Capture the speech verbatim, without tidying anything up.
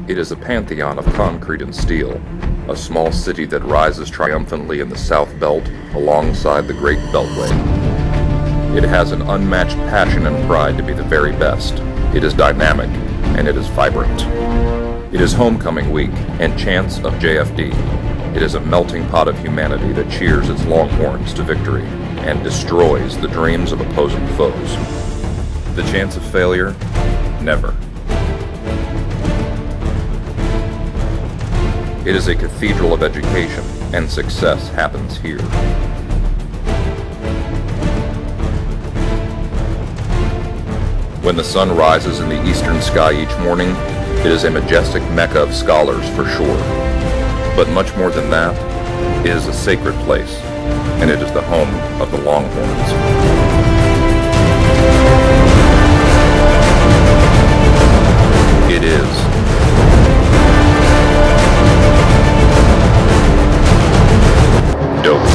It is a pantheon of concrete and steel, a small city that rises triumphantly in the South Belt alongside the Great Beltway. It has an unmatched passion and pride to be the very best. It is dynamic, and it is vibrant. It is homecoming week and chants of J F D. It is a melting pot of humanity that cheers its Longhorns to victory and destroys the dreams of opposing foes. The chance of failure? Never. It is a cathedral of education, and success happens here. When the sun rises in the eastern sky each morning, it is a majestic mecca of scholars for sure. But much more than that, it is a sacred place, and it is the home of the Longhorns. It is Dobie.